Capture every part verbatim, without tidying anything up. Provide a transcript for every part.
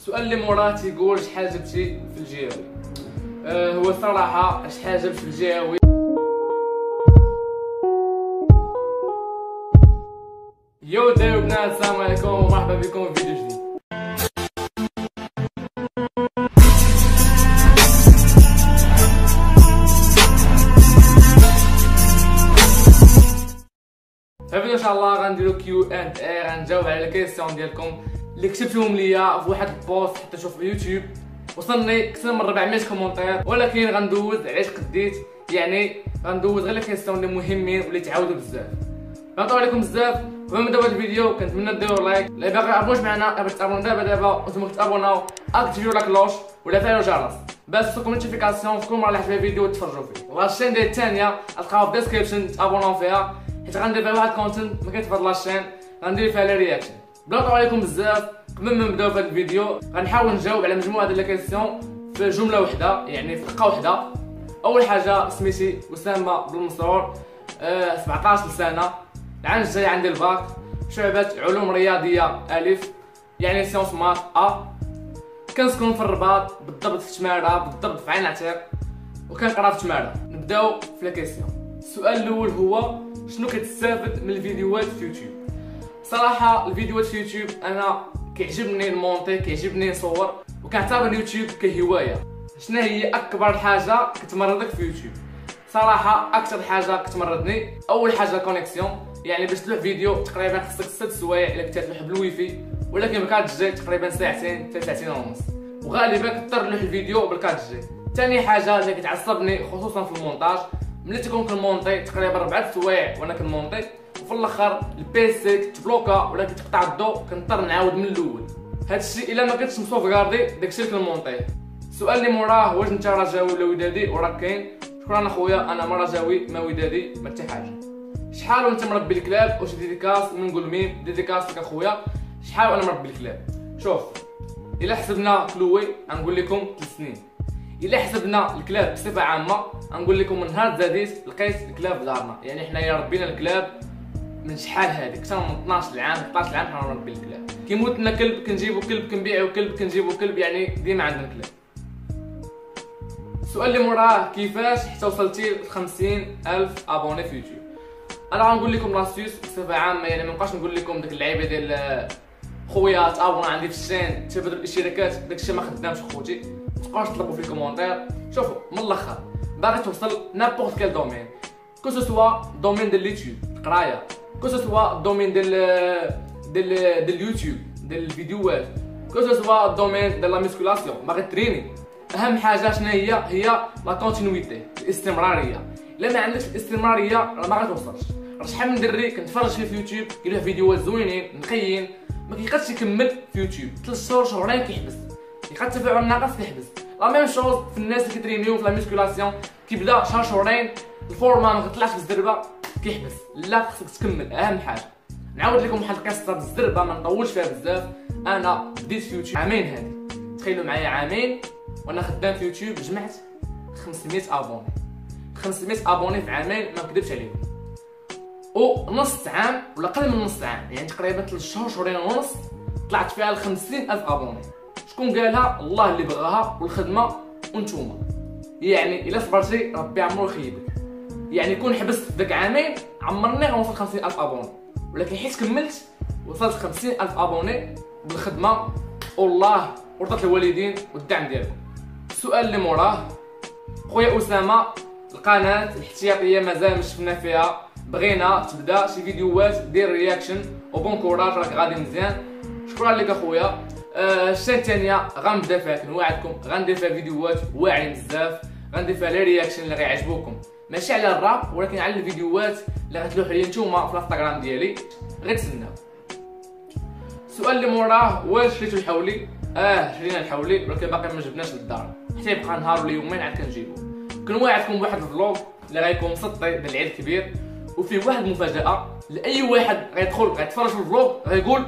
السؤال اللي موراه تيقول شحال جبتي في الجهوي. أه هو الصراحه شحال جبت في الجهوي يو دايو بنات، السلام عليكم ومرحبا بكم في فيديو جديد. في الفيديو ان شاء الله غنديرو كيو اند اي، غنجاوب على الكيسيون ديالكم اللي كتبتوهم ليا في واحد البوست حتى شوف في اليوتيوب. وصلني اكثر من أربعمية كومونتير، ولكن غندوز علاش قديت، يعني غندوز غير الكيسيون اللي مهمين واللي تعاودوا بزاف. غنطول عليكم بزاف. قبل ما نبداو هذا الفيديو كنتمنى ديروا لايك، اللي باغي يعرفوش معنا باش تابوناو دابا دابا وانتم كتابوناو اكتيفيو لا كلوش ولا فعلوا الجرس باش توصلكم نوتيفيكاسيون في كل مره اللي حط فيها فيديو تفرجوا فيه. والشين ديال الثانيه غتلقاوها في الديسكريبشن تابوناو فيها، حيت غندير فيها واحد كونتنت ما كاينش في هاد لاشين، غندير فيها لي رياكشن. بلا نطول عليكم بزاف، قبل ما نبداو في هذا الفيديو غنحاول نجاوب على مجموعه ديال الكيسيون في جمله وحده، يعني في دقه وحده. اول حاجه سميتي اسامه بالمسرور، أه سبعطاش سنه، العام الجاي عندي الباك، شعبة علوم رياضيه الف، يعني سيونس مات ا، كنسكن في الرباط بالضبط في تماره، بالضبط في عين عتيق، وكنقرا في تماره. نبداو في الكيسيون. السؤال الاول هو شنو كتستافد من الفيديوهات في يوتيوب؟ صراحه الفيديوهات في يوتيوب انا كيعجبني المونتي، كيعجبني نصور، وكنعتبر اليوتيوب كهوايه. شنو هي اكبر حاجه كتمرضك في يوتيوب؟ صراحه اكثر حاجه كتمرضني اول حاجه كونيكسيون، يعني باش تلوح فيديو تقريبا خصك ست سوايع الا كنت تلوح بالويفي، ولكن بالكارت جي تقريبا ساعتين حتى ساعتين ونص، وغالبا كتضطر تلوح الفيديو بالكارت جي. ثاني حاجه اللي كتعصبني خصوصا في المونتاج، ملي تكون كنمونطي تقريبا ربعة سوايع وانا كنمونطي، وفي الاخر البيسي كتبلوكا ولا كتقطع الضوء، كنضطر نعاود من الاول. هادشي الا ما كنتش مصوفغاردي داكشي اللي كنمونطيه. السؤال اللي موراه واش انت رجاوي ولا ودادي؟ وراك كاين. شكرا اخويا، انا ما رجاوي ما ودادي ما حتى حاجه. شحال وانت مربي الكلاب؟ واش ديديكاس نقول ميم ديديكاس لك اخويا. شحال وانا مربي الكلاب؟ شوف، الا حسبنا كلوي غنقول لكم ثلاث سنين، الا حسبنا الكلاب بصفه عامه غنقول لكم من نهار زاديت لقيت الكلاب في دارنا، يعني حنايا ربينا الكلاب من شحال هذيك، اكثر من اثناش عام ثلاثطاش عام حنا مربي الكلاب. كيموت لنا كلب كنجيبو كلب، كنبيعو كلب كنجيبو كلب، يعني ديما عندنا كلاب. السؤال اللي موراه كيفاش حتى وصلتي ل خمسين ألف ابوني في يوتيوب؟ انا غنقول لكم لاسيوس بصفه عامه، يعني ما نبقاش نقول لكم ديك اللعيبه ديال خويا تابونا عندي في الشين تبدل الاشتراكات، داكشي ما خدامش خوتي، متبقاوش تطلبوا في الكومونتير. شوفوا من الاخر، باغي توصل نابورت كيل دومين، كو سو سوا دومين ديال اليوتيوب القرايه، كو سو سوا دومين ديال ديال ديال اليوتيوب ديال الفيديوهات، كو سو سوا دومين ديال لا ميسكولاسيون، باغي تريني، اهم حاجه شنو هي؟ هي لا كونتينيتي، الاستمراريه. الا ما عندكش الاستمراريه راه ما غاتوصلش. راه شحال من دري كنتفرج فيه في يوتيوب كيلوح فيديوهات زوينين نقيين، ما كيقدش يكمل في يوتيوب ثلاث شهور شهرين كيحبس، كيبقى التفاعل ناقص كيحبس. لا ميم شوز في الناس اللي كيترينيو في لا ميسكولاسيون، كيبدا شهر شهرين الفورما ما كطلعش بالزربه كيحبس. لا خصك تكمل، اهم حاجه. نعاود لكم واحد القصه بالزربه ما نطولش فيها بزاف. انا بديت في يوتيوب عامين هادي، تخيلوا معايا عامين وانا خدام في يوتيوب، جمعت خمسمية ابوني. خمسمية ابوني في عامين ما نكذبش عليكم، ونص عام ولا اقل من نص عام، يعني تقريبا ثلاث شهور شهرين ونص طلعت فيها ل خمسين ألف ابوني. شكون قالها؟ الله اللي بغاها والخدمه وانتوما. يعني الا صبرتي ربي عمرو يخيبك، يعني كون حبست في داك عامين عمرني غنوصل خمسين ألف ابوني، ولكن حيت كملت وصلت خمسين ألف ابوني بالخدمه والله ورضات الوالدين والدعم ديالكم. السؤال اللي موراه خويا اسامه، القناه الاحتياطيه مازال ما شفنا فيها، بغينا تبدا شي فيديوهات دير رياكشن وبون كوراج، راك غادي مزيان. شكرا لك اخويا. أه الشين الثانيه غنبدا فيها، كنوعدكم غندير فيها فيديوهات واعرين بزاف، غندير فيها لي رياكشن اللي غيعجبوكم، ماشي على الراب ولكن على الفيديوهات اللي غتلوحوا لي نتوما في الانستغرام ديالي، غير تسناو. السؤال اللي موراه واش شريتو الحولي؟ اه شرينا الحولي، ولكن باقي ما جبناش للدار، حتى يبقى نهار ولا يومين عاد كنجيبو. كنوعدكم بواحد الفلوغ اللي غيكون مسطي ديال العيد الكبير، وفيه واحد المفاجاه لاي واحد غيدخل غيتفرج في الفلوغ غيقول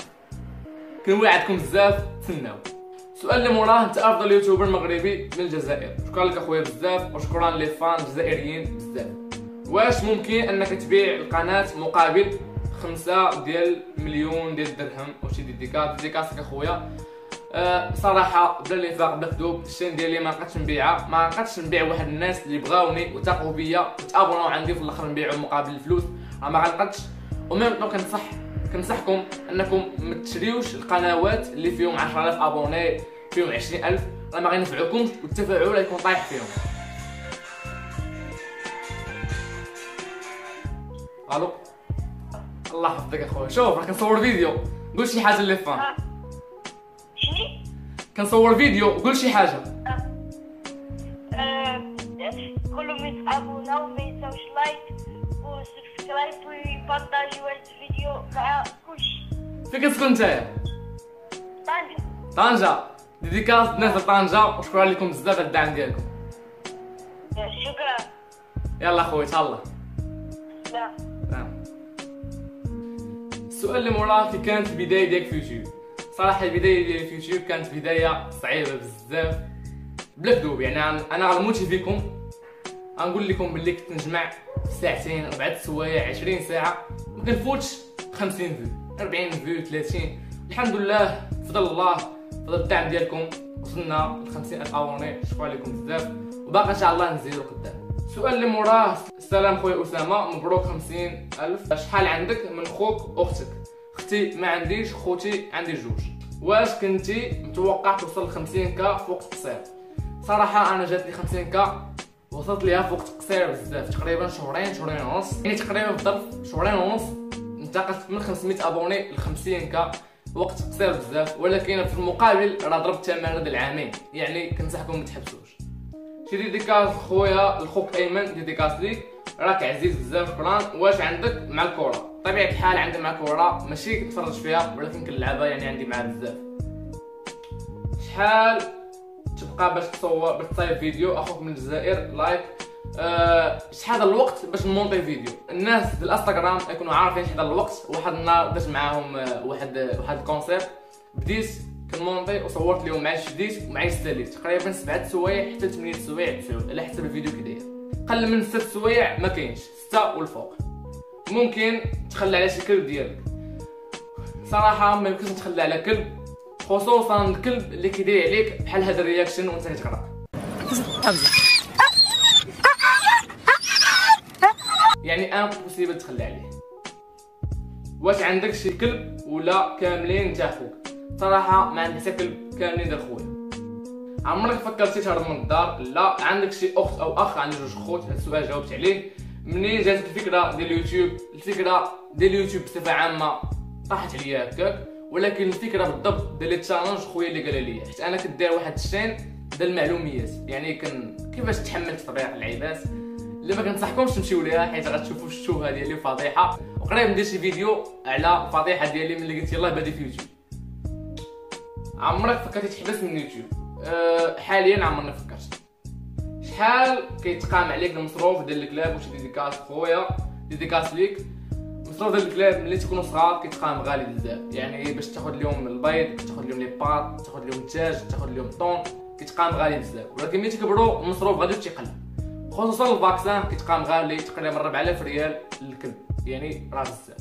كنوعدكم بزاف تسناو. السؤال اللي موراه انت افضل يوتيوبر مغربي من الجزائر؟ شكرا لك اخويا بزاف، وشكرا لي فان الجزائريين بزاف. واش ممكن انك تبيع القناه مقابل خمسة ديال مليون ديال الدرهم؟ وشي ديديكاس ديديكاسك اخويا. أه صراحه بلا الانفاق بلا كذوب الشين ديالي ما بقيتش نبيعها، ما بقيتش نبيع واحد الناس اللي بغاوني وثقوا بيا وتابوناو عندي في الاخر نبيعو مقابل الفلوس، راه ما غنقدش. وميم طون كنصح كنصحكم انكم ما تشريوش القنوات اللي فيهم عشرة آلاف ابوني فيهم عشرين ألف، راه ما غينفعوكمش والتفاعل غيكون طايح فيهم. الو الله يحفظك اخويا. شوف راه كنصور فيديو، قول شي حاجه اللي فان. شني؟ كنصور فيديو قول شي حاجه. كلهم يتابعونا وما ينساوش لايك وسبسكرايب ويبارطاجيو هاد الفيديو مع كلشي. فين كتسكن نتايا؟ طنجة. طنجة. ديديكاس الناس د طنجة وشكرا لكم بزاف على الدعم ديالكم. شكرا. يلا اخويا تهلا. لا. نعم. السؤال اللي موراه كي كانت البدايه ديالك في يوتيوب؟ صراحه البدايه ديالي في يوتيوب كانت بدايه صعيبه بزاف بلا كذوب، يعني انا غنموتي فيكم غنقول لكم باللي كنت نجمع ساعتين أربعة سوايع عشرين ساعه ما كنفوتش خمسين فيو أربعين فيو ثلاثين. الحمد لله بفضل الله بفضل الدعم ديالكم وصلنا ل خمسين ألف ابوني، شكرا لكم بزاف وباقي ان شاء الله نزيدو قدام. السؤال اللي موراه، السلام خويا اسامه مبروك خمسين ألف، شحال عندك من خوك اختك؟ اختي ما عنديش، خوتي عندي جوج. واش كنتي متوقع توصل ل خمسين كا في وقت قصير؟ صراحه انا جاتني خمسين كا وصلت ليها في وقت قصير بزاف، تقريبا شهرين شهرين ونص، يعني تقريبا في ظرف شهرين ونص انتقلت من خمسمية ابوني ل خمسين كا وقت قصير بزاف، ولكن في المقابل راه ضربت ثمن هاد العامين، يعني كنصحكم ما تحبسوش. شي ديديكاس خويا الخوك ايمن، ديديكاس ليك راك عزيز بزاف شكرا. واش عندك مع الكره؟ طبيعه الحال عندي مع الكره ماشي كنتفرج فيها ولكن كنلعبها، يعني عندي معها بزاف. شحال تبقى باش تصور باش تصايب فيديو؟ اخوك من الجزائر لايك. أه شحال الوقت باش نمونطي فيديو؟ الناس ديال الانستغرام يكونوا عارفين شحال الوقت. واحد النهار درت معاهم واحد واحد الكونسيبت، بديت كنمونطي وصورت لهم مع شديت ومع الساليت تقريبا سبعة سوايع حتى ثمانية سوايع تسعود على حسب الفيديو كي داير. قل من ستة سوايع ما كاينش، ستة والفوق. ممكن تخلى على شي كلب ديالك، صراحه ما يمكنش تخلى على كلب، خصوصا الكلب اللي كيدير عليك بحال هذا الرياكشن وانت كتغرق. يعني انا بوسيبل تخلى عليه. واش عندك شي كلب ولا كاملين نتا خوك؟ صراحه ما عندي حتى كلب، كاملين ديال خويا. عمرك فكرتي تهرب من الدار؟ لا. عندك شي اخت او اخ؟ عندي جوج خوت. هذا السؤال جاوبت عليه. منين جاتك الفكره ديال اليوتيوب؟ الفكره ديال اليوتيوب بصفه عامه طاحت عليا هكاك، ولكن الفكره بالضبط ديال التشالنج خويا اللي قال لي، حيت انا كنت داير واحد الشين ديال المعلوميات، يعني كن كيفاش تحمل تطبيق اللعيبات اللي ما كنصحكمش تمشيو ليها حيت غتشوفوا الشوهه ديالي فضيحه. وقريب ندير شي فيديو على الفضيحه ديالي ملي قلت يلاه بادي في يوتيوب. عمرك فكرتي تحبس من يوتيوب؟ أه حاليا عمرني فكرت. شحال كيتقام عليك المصروف ديال الكلاب؟ وشي ديديكاس خويا، ديديكاس ليك. المصروف ديال الكلاب ملي تكونوا صغار كيتقام غالي بزاف، يعني باش تاخذ لهم البيض، تاخذ لهم لي باط، تاخذ لهم الدجاج، تاخذ لهم الطون، كيتقام غالي بزاف. ولكن ملي تكبروا المصروف غادي تيقل، خصوصا الفاكسان كيتقام غالي تقريبا ربعة آلاف ريال للكلب، يعني راه بزاف.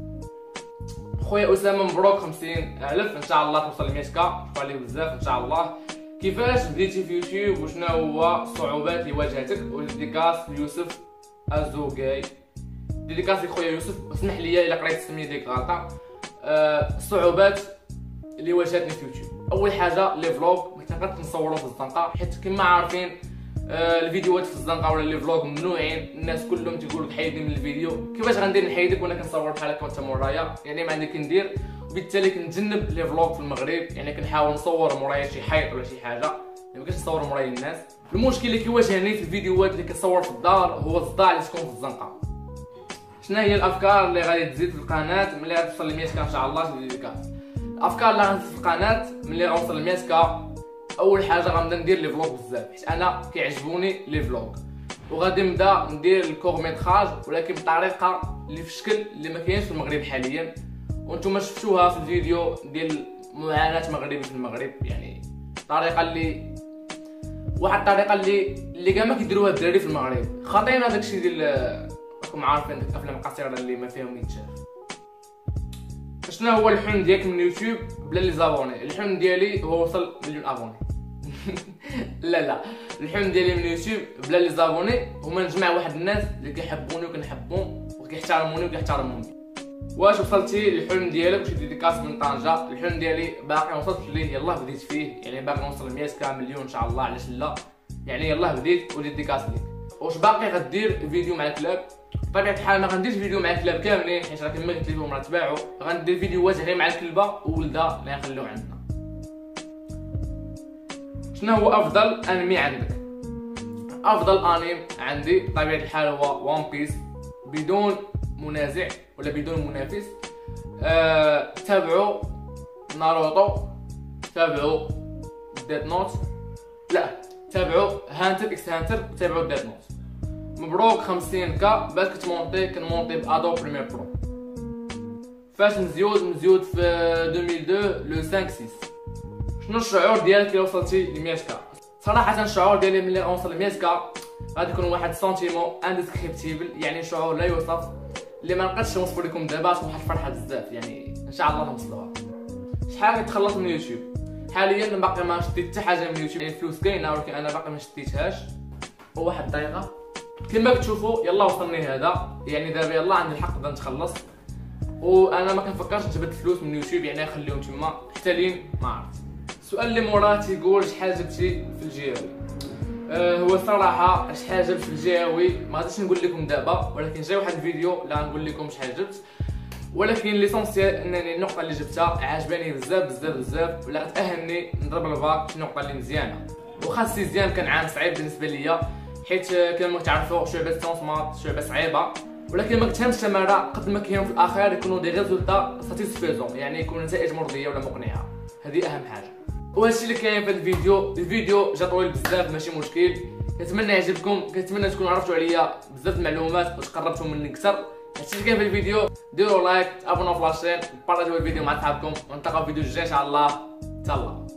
خويا اسامه مبروك خمسين ألف، ان شاء الله توصل ل مية كا، شكرا لك بزاف ان شاء الله. كيفاش بديتي في يوتيوب وشنو هو الصعوبات اللي واجهتك؟ وديديكاس يوسف ازوغاي. ديديكاس خويا يوسف، اسمح لي الا قريت السميه ديالك غلطه. أه الصعوبات اللي واجهتني في يوتيوب، اول حاجه لي فلوغ ما كنقدرش نصورو في الزنقه، حيت كما عارفين أه الفيديوهات في الزنقه ولا لي فلوغ ممنوعين، الناس كلهم تيقولوا لك حيدني من الفيديو. كيفاش غندير نحيدك وانا كنصور بحال هكا وانت مورايا؟ يعني ما عندي كندير، وبالتالي كنتجنب لي فلوغ في المغرب، يعني كنحاول نصور مورايا شي حيط ولا شي حاجه، ما يمكنش نصور مورايا الناس. المشكل اللي كيواجهني في الفيديوهات اللي كنصور في الدار هو الصداع اللي تكون في الزنقه. شنو هي الافكار اللي غادي تزيد في القناه ملي غتوصل ل مية كا ان شاء الله؟ ديديكاس. الافكار اللي غنزيد في القناه ملي غنوصل ل مية كا، اول حاجه غنبدا ندير لي فلوغ بزاف، حيت انا كيعجبوني لي فلوغ، وغادي نبدا ندير الكور ميتراج ولكن بطريقه اللي في شكل اللي ما كاينش في المغرب حاليا، وانتم شفتوها في الفيديو ديال معاناه مغربي في المغرب، يعني طريقه اللي واحد الطريقه اللي اللي كاع ما كيديروها الدراري في المغرب. خاطينا داكشي ديال راكم عارفين الافلام القصيره اللي ما فيهم يتشاف. شنو هو الحلم ديالك من يوتيوب بلا لي زابوني؟ الحلم ديالي هو وصل مليون ابوني. لا لا الحلم ديالي من يوتيوب بلا لي زابوني هما نجمع واحد الناس اللي كيحبوني وكنحبهم وكيحترموني وكيحترموني. واش وصلتي للحلم ديالك؟ وشي ديديكاس من طنجة. الحلم ديالي باقي وصلت ليه، يلاه بديت فيه، يعني باقي نوصل مية كا مليون ان شاء الله، علاش لا، يعني يلاه بديت وديديكاس ليك. واش باقي غدير فيديو مع الكلاب؟ بطبيعة الحال ما غنديرش فيديو مع الكلاب كاملين حيت راه كما قلت لكم راه تباعوا، غندير فيديوهات غير مع الكلبه وولدها اللي غنخليو عندنا. شنو هو افضل انمي عندك؟ افضل انمي عندي بطبيعة الحال هو وان بيس بدون منازع ولا بدون منافس. أه... تابعوا ناروتو، تابعوا ديت نوت، لا تابعوا هانتر اكس هانتر، تابعوا ديت نوت. مبروك خمسين كا. باش كتمونطي كنمونطي بادو بريمير برو. فاش نزيود نزيود في ألفين واثنين لو خمسة ستة. شنو الشعور ديالك الا وصلتي ل مية كا؟ صراحه الشعور ديالي ملي غنوصل ل مية كا غادي يكون واحد سونتيمون انديسكريبتيبل، يعني شعور لا يوصف اللي ما نقدرش نوصف لكم دابا. واحد الفرحه بزاف، يعني ان شاء الله نوصلوها. شحال كتخلص من اليوتيوب؟ حاليا باقي ما شديت حتى حاجه من اليوتيوب، يعني الفلوس كاينه ولكن انا باقي ما شديتهاش. وواحد الدقيقه كما كتشوفوا يلا وصلني هذا، يعني دابا يلا عندي الحق نبدا نتخلص، وانا ما كنفكرش نجبد الفلوس من اليوتيوب، يعني نخليهم تما حتى لين ما عرفت. السؤال اللي موراه تيقول شحال جبتي في الجهوي؟ أه هو الصراحه شحال جبت في الجهوي ما غاديش نقول لكم دابا، ولكن جاي واحد الفيديو اللي غنقول لكم شحال جبت. ولكن ليسونسيال انني النقطه اللي جبتها عجباني بزاف بزاف بزاف، ولا غتاهلني نضرب الباك. شي نقطه اللي مزيانه، وخا السيزيام كان عام صعيب بالنسبه ليا حيت كما تعرفوا شعبه سيونس شعبه صعيبه، ولكن ما كتهمش تماره قد ما كاين في الاخر يكونوا دي ريزولتا ساتيسفيزون، يعني يكون نتائج مرضيه ولا مقنعه، هذه اهم حاجه. وهادشي اللي كاين في الفيديو. الفيديو جا طويل بزاف ماشي مشكل، كنتمنى يعجبكم، كنتمنى تكونوا عرفتوا عليا بزاف المعلومات وتقربتوا مني اكثر. هادشي اللي كاين في الفيديو، ديروا لايك، تابوناو في لاشين، بارطاجيو الفيديو مع صحابكم، ونلتقاو في الفيديو الجاي ان شاء الله. تهلا.